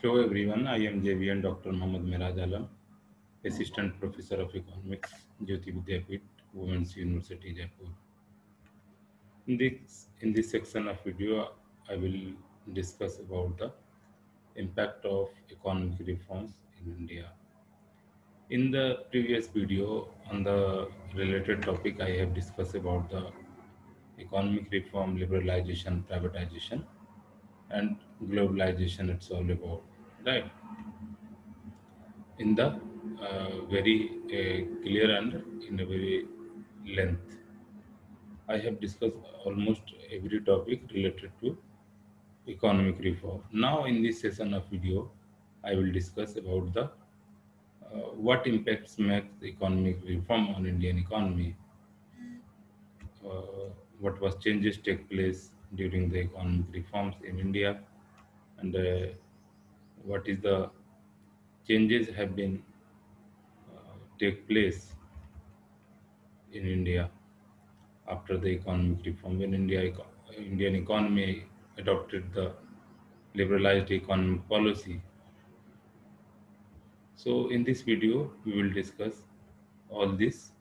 Hello everyone, I am JVN Dr. Mohammad Miraj Alam, Assistant Professor of Economics, Jyoti Vidyapeeth, Women's University, Jaipur. In this section of video, I will discuss about the impact of economic reforms in India. In the previous video on the related topic, I have discussed about the economic reform, liberalization, privatization, and globalization. It's all about, right? In the very clear and in a very length. I have discussed almost every topic related to economic reform. Now in this session of video, I will discuss about the what impacts makes the economic reform on Indian economy, what was changes take place during the economic reforms in India, and what is the changes have been take place in India after the economic reform, when Indian economy adopted the liberalized economic policy. So in this video, we will discuss all these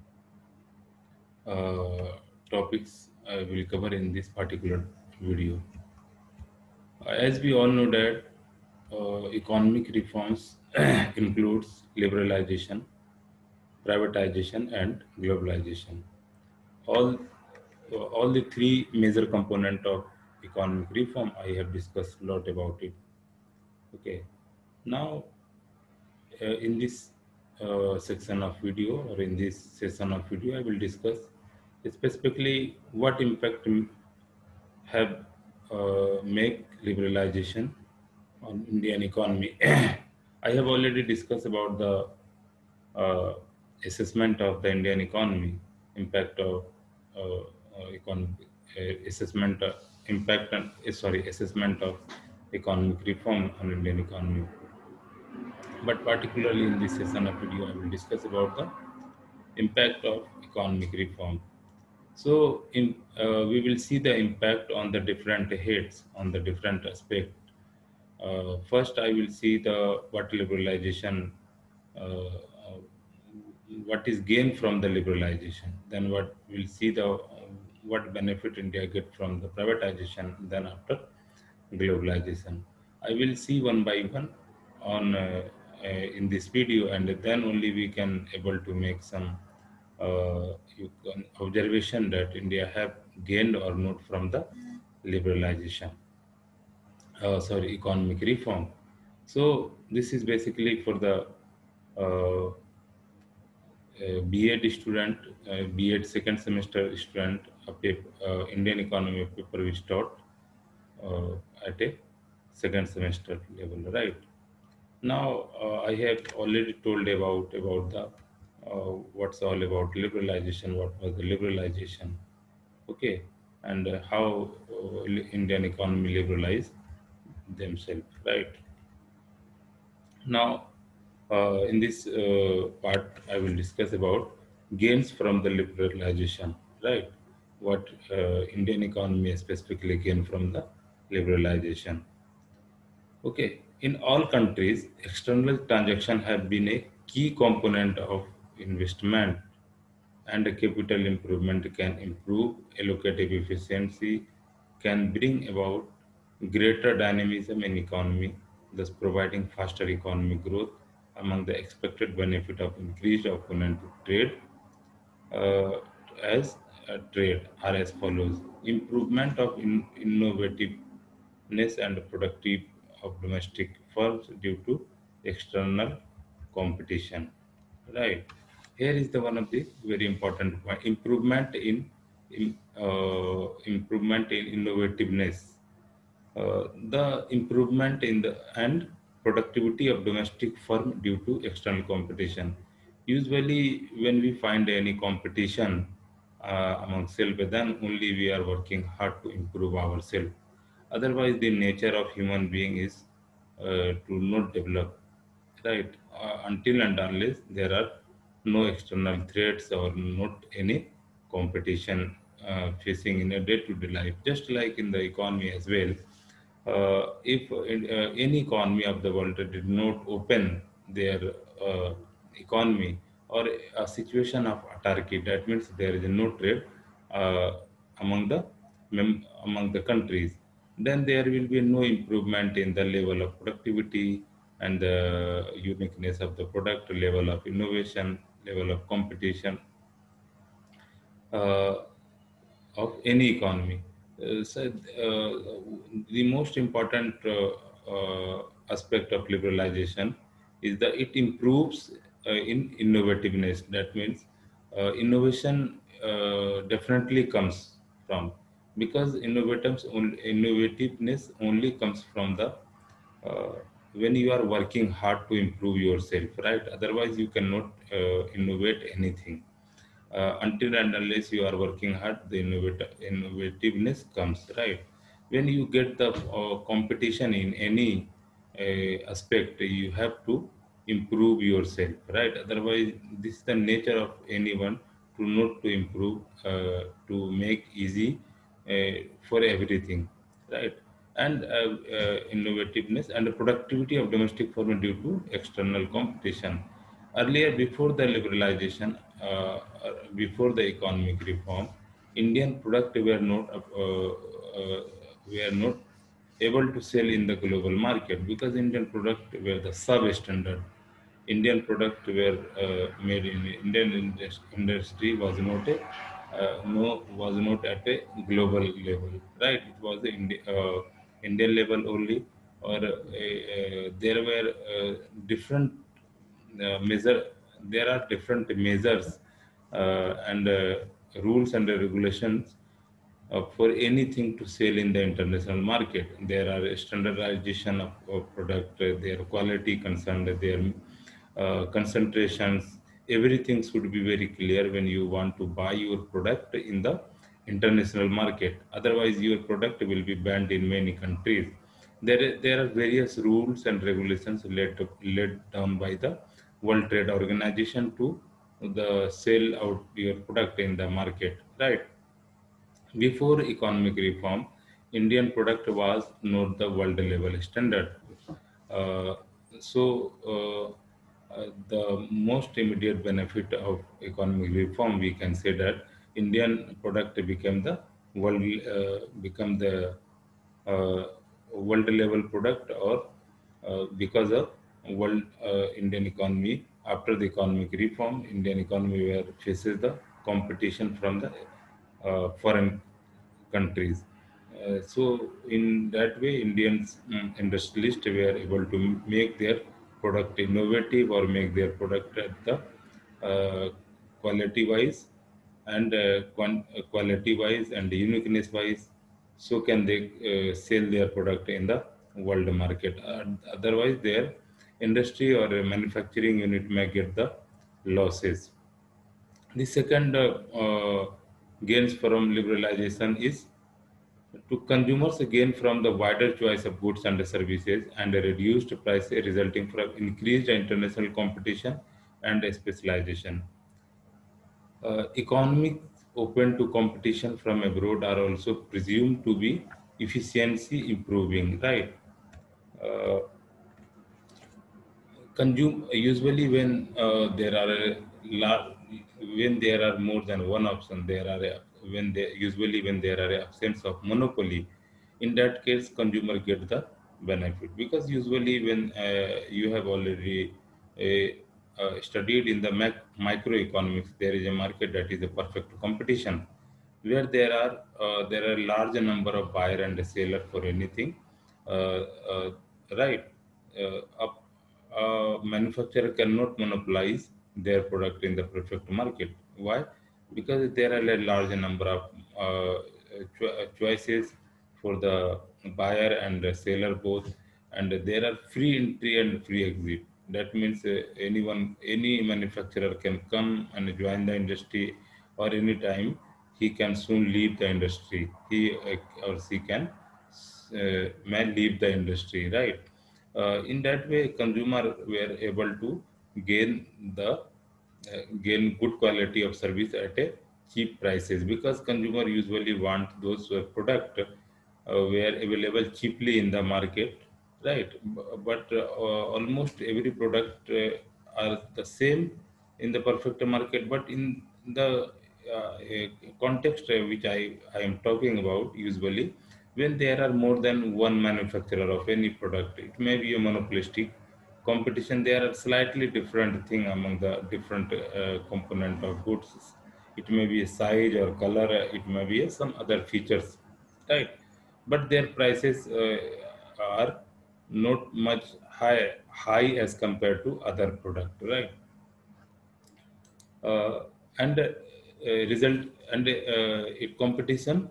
uh, topics I will cover in this particular video. As we all know that economic reforms includes liberalization, privatization, and globalization. All all the three major component of economic reform, I have discussed a lot about it. Okay, now in this section of video, or in this session of video, I will discuss specifically what impact have make liberalization on Indian economy. I have already discussed about the uh, assessment of the Indian economy, impact of economic assessment, impact and assessment of economic reform on Indian economy. But particularly in this session of video, I will discuss about the impact of economic reform. So, we will see the impact on the different heads, on the different aspect. First, I will see the what liberalization, what is gained from the liberalization. Then, what we'll see the what benefit India get from the privatization. Then, after globalization, I will see one by one on in this video, and then only we can able to make some observation that India have gained or not from the liberalization, economic reform. So this is basically for the uh, B.Ed student, B.Ed second semester student, Indian economy paper which taught uh, at a second semester level, right? Now I have already told about the what's all about liberalization, what was the liberalization, okay, and how Indian economy liberalized themselves, right? Now, in this part, I will discuss about gains from the liberalization, right? What Indian economy specifically gain from the liberalization. Okay, in all countries, external transaction have been a key component of investment, and a capital improvement can improve allocative efficiency, can bring about greater dynamism in economy, thus providing faster economic growth. Among the expected benefit of increased opponent trade uh, as trade are as follows: improvement of innovativeness and productive of domestic firms due to external competition. Right. Here is the one of the very important point: improvement in innovativeness, the improvement in the and productivity of domestic firm due to external competition. Usually, when we find any competition among self, then only we are working hard to improve ourselves. Otherwise, the nature of human being is to not develop, right? Until and unless there are no external threats or not any competition facing in a day-to-day life. Just like in the economy as well, If any economy of the world did not open their economy, or a situation of autarky, that means there is no trade uh, among the among the countries, then there will be no improvement in the level of productivity and the uniqueness of the product, level of innovation, level of competition uh, of any economy. The most important aspect of liberalization is that it improves in innovativeness. That means innovation definitely comes from, because innovativeness only comes from the uh, when you are working hard to improve yourself, right? Otherwise, you cannot innovate anything. Until and unless you are working hard, the innovativeness comes, right? When you get the competition in any aspect, you have to improve yourself, right? Otherwise, this is the nature of anyone, to not to improve, to make easy for everything, right? And innovativeness and the productivity of domestic farming due to external competition. Earlier, before the liberalization, before the economic reform, Indian product were not able to sell in the global market, because Indian product were the sub-standard. Indian product were made in Indian industry was not a no was not at a global level, right? It was the Indian level only, or there were different measure. There are different measures and rules and regulations for anything to sell in the international market. There are standardization of product, their quality concerned, their concentrations. Everything should be very clear when you want to buy your product in the international market. Otherwise, your product will be banned in many countries. There are various rules and regulations laid down by the World Trade Organization to the sell out your product in the market, right? Before economic reform, Indian product was not the world level standard. Uh, the most immediate benefit of economic reform, we can say that Indian product become the uh, world level product, or because of world Indian economy, after the economic reform, Indian economy where faces the competition from the foreign countries. So in that way, Indians industrialists were able to make their product innovative, or make their product at the quality wise and quality wise and uniqueness wise. So can they sell their product in the world market. Otherwise, their industry or manufacturing unit may get the losses. The second gains from liberalization is to consumers gain from the wider choice of goods and services, and a reduced price resulting from increased international competition and specialization. Economics open to competition from abroad are also presumed to be efficiency improving, right? Uh, Consume usually there are when there are more than one option, there are when there are absence of monopoly. In that case, consumer get the benefit, because usually when you have already studied in the microeconomics, there is a market that is a perfect competition, where there are large number of buyer and seller for anything, uh, uh, right? A manufacturer cannot monopolize their product in the perfect market. Why? Because there are a large number of choices for the buyer and the seller both, and there are free entry and free exit. That means any manufacturer can come and join the industry, or any time he can soon leave the industry. He or she can may leave the industry, right? In that way, consumer were able to gain gain good quality of service at a cheap prices, because consumer usually want those product were available cheaply in the market, right? But almost every product are the same in the perfect market, but in the context which I am talking about, usually when there are more than one manufacturer of any product, it may be a monopolistic competition. There are slightly different thing among the different component of goods. It may be a size or color, it may be some other features, right? But their prices are not much high as compared to other product, right? And result and it competition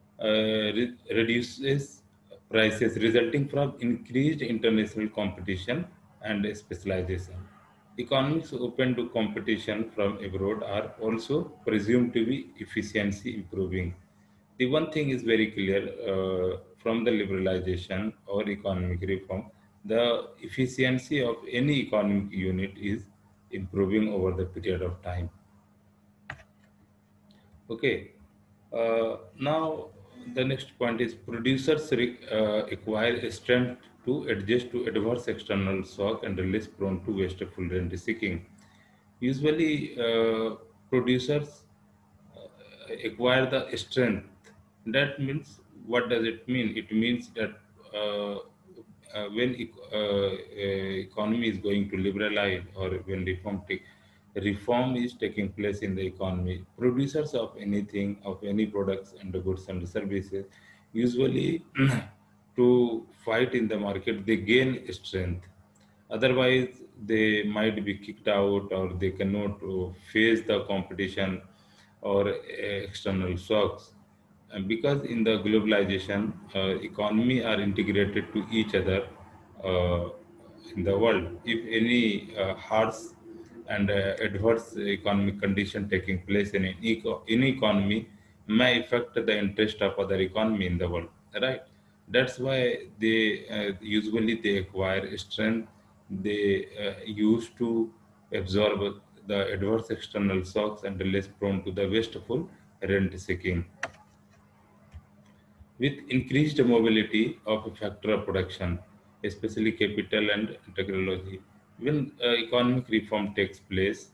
reduces prices resulting from increased international competition and specialization. Economies open to competition from abroad are also presumed to be efficiency improving. The one thing is very clear from the liberalization or economic reform, the efficiency of any economic unit is improving over the period of time. Okay. Now, the next point is producers acquire strength to adjust to adverse external shock and are less prone to wasteful rent seeking. Usually, producers acquire the strength. That means, what does it mean? It means that when economy is going to liberalize or when reform is taking place in the economy, producers of anything, of any products and the goods and services, usually to fight in the market, they gain strength. Otherwise, they might be kicked out or they cannot face the competition or external shocks. And because in the globalization, economy are integrated to each other uh, in the world. If any harsh and adverse economic condition taking place in economy may affect the interest of other economy in the world, right? That's why they usually they acquire strength. They used to absorb the adverse external shocks and less prone to the wasteful rent seeking. With increased mobility of a factor of production, especially capital and technology, when economic reform takes place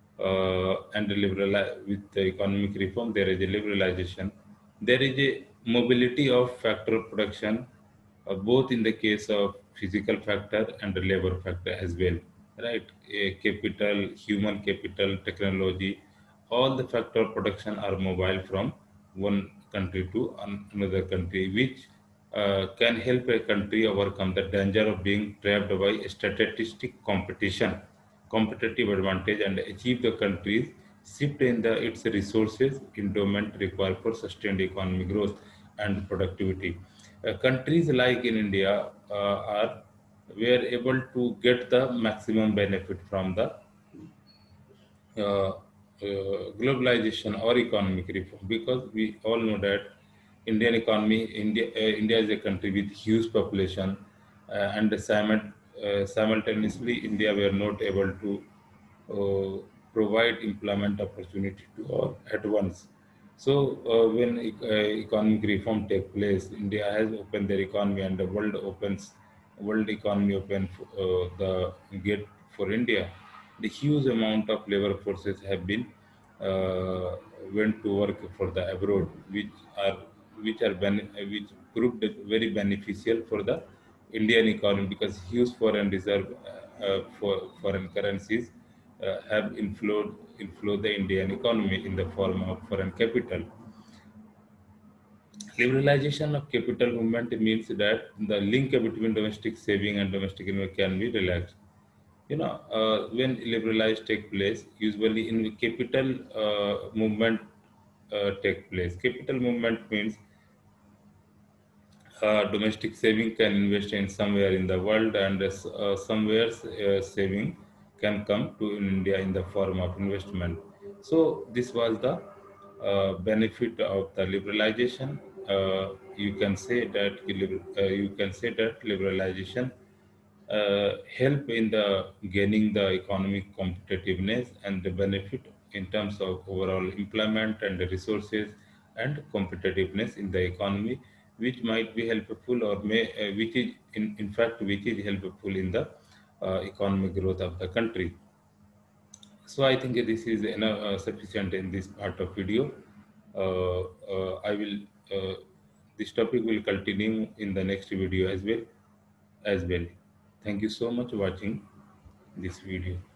with the economic reform, there is a liberalization. There is a mobility of factor of production, both in the case of physical factor and the labor factor as well, right? Capital, human capital, technology, all the factor of production are mobile from one country to another country, which can help a country overcome the danger of being trapped by statistic competition, competitive advantage, and achieve the country's shift in its resources endowment required for sustained economic growth and productivity. Countries like in India are were able to get the maximum benefit from the globalization or economic reform, because we all know that India is a country with huge population, and simultaneously India were not able to provide employment opportunity to all at once. So when economic reform take place, India has opened their economy and the world economy open the gate for India. The huge amount of labor forces have been uh, went to work for the abroad, are which proved very beneficial for the Indian economy, because huge foreign reserve for foreign currencies have inflow the Indian economy in the form of foreign capital. Liberalization of capital movement means that the link between domestic saving and domestic investment can be relaxed. When liberalized take place, usually in capital movement take place. Capital movement means domestic saving can invest in somewhere in the world, and somewhere saving can come to in India in the form of investment. So this was the benefit of the liberalization. You can say that liberalization help in the gaining the economic competitiveness and the benefit in terms of overall employment and the resources and competitiveness in the economy, which might be helpful or which is in fact which is helpful in the economic growth of the country. So I think this is enough, sufficient in this part of video. I will this topic will continue in the next video as well. Thank you so much watching this video.